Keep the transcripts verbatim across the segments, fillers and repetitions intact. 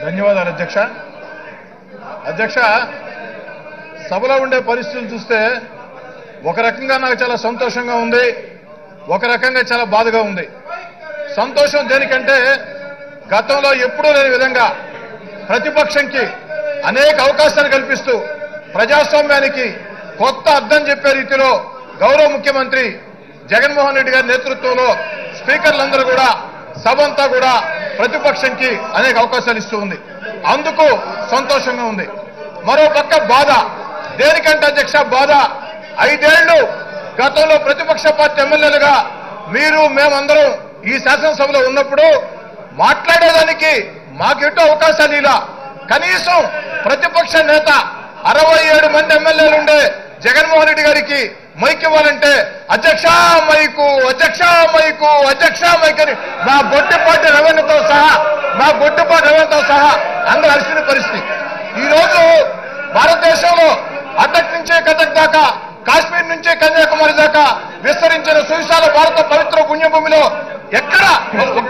ధన్యవాదాలు అధ్యక్ష. అధ్యక్ష, సభలో ఉండే పరిస్థితులు చూస్తే ఒక రకంగా నాకు చాలా సంతోషంగా ఉంది, ఒక రకంగా చాలా బాధగా ఉంది. సంతోషం దేనికంటే గతంలో ఎప్పుడూ లేని విధంగా ప్రతిపక్షంకి అనేక అవకాశాలు కల్పిస్తూ ప్రజాస్వామ్యానికి కొత్త అర్థం చెప్పే రీతిలో గౌరవ ముఖ్యమంత్రి జగన్మోహన్ రెడ్డి గారి నేతృత్వంలో స్పీకర్లందరూ కూడా సభ అంతా కూడా ప్రతిపక్షంకి అనేక అవకాశాలు ఇస్తూ ఉంది. అందుకు సంతోషంగా ఉంది. మరో పక్క బాధ దేనికంటే అధ్యక్ష, బాధ ఐదేళ్లు గతంలో ప్రతిపక్ష పార్టీ ఎమ్మెల్యేలుగా మీరు మేమందరం ఈ శాసనసభలో ఉన్నప్పుడు మాట్లాడేదానికి మాకెటో అవకాశాలు ఇలా కనీసం ప్రతిపక్ష నేత అరవై ఏడు మంది ఎమ్మెల్యేలుండే జగన్మోహన్ రెడ్డి గారికి మైక్ ఇవ్వాలంటే అధ్యక్ష మైకు, అధ్యక్ష మైకు, అధ్యక్ష మైక్ అని మా బొట్టిపాటి రవీణతో సహా మా బొట్టిపాటి రవీణతో సహా అందరూ అలసిన పరిస్థితి. ఈ రోజు భారతదేశంలో అటక్ నుంచే కటక్ దాకా, కాశ్మీర్ నుంచే కన్యాకుమారి దాకా విస్తరించిన సువిశాల భారత పవిత్ర పుణ్యభూమిలో ఎక్కడ ఒక్క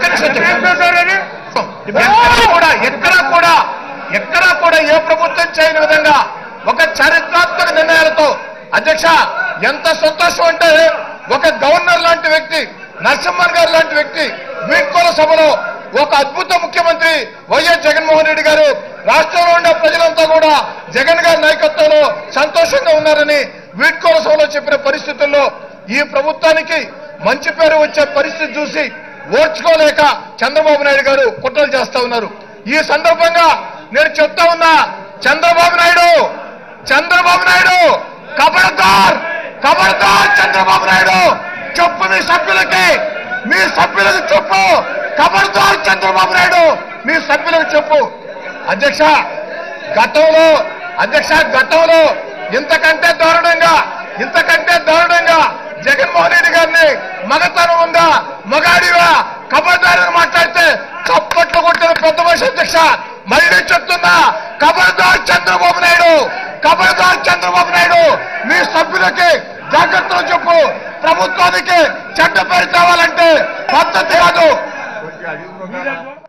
ఎక్కడా కూడా ఎక్కడా కూడా ఎక్కడా కూడా ఏ ప్రభుత్వం చేయని విధంగా ఒక చారిత్రాత్మక నిర్ణయాలతో అధ్యక్ష ఎంత సంతోషం అంటే ఒక గవర్నర్ లాంటి వ్యక్తి, నరసింహన్ గారు లాంటి వ్యక్తి వీడ్కోల సభలో ఒక అద్భుత ముఖ్యమంత్రి వైఎస్ జగన్మోహన్ రెడ్డి గారు రాష్ట్రంలో ఉండే ప్రజలంతా కూడా జగన్ గారి నాయకత్వంలో సంతోషంగా ఉన్నారని వీడ్కోల సభలో చెప్పిన పరిస్థితుల్లో ఈ ప్రభుత్వానికి మంచి పేరు వచ్చే పరిస్థితి చూసి ఓర్చుకోలేక చంద్రబాబు నాయుడు గారు కుట్రలు చేస్తా ఉన్నారు. ఈ సందర్భంగా నేను చెప్తా ఉన్నా, చంద్రబాబు నాయుడు చంద్రబాబు నాయుడు ఖబర్దార్ ఖబర్దార్ చంద్రబాబు నాయుడు చెప్పు మీ సభ్యులకి, మీ సభ్యులకు చెప్పు, ఖబర్దార్ చంద్రబాబు నాయుడు మీ సభ్యులకు చెప్పు. అధ్యక్ష గతంలో అధ్యక్ష గతంలో ఇంతకంటే దారుణంగా ఇంతకంటే దారుణంగా జగన్మోహన్ రెడ్డి గారిని మగతనం ఉందా, మగాడివా, ఖబర్దార్ అని మాట్లాడితే చప్పట్లు కొట్టిన పెద్ద మనిషి అధ్యక్ష. మళ్ళీ చెప్తున్నా, ఖబర్దార్ చంద్రబాబు నాయుడు, ఖబర్దార్ చంద్రబాబు నాయుడు మీ సభ్యులకి జాగ్రత్తలు చెప్పు. ప్రభుత్వానికి చెడ్డ పేరు కావాలంటే పద్ధతి కాదు.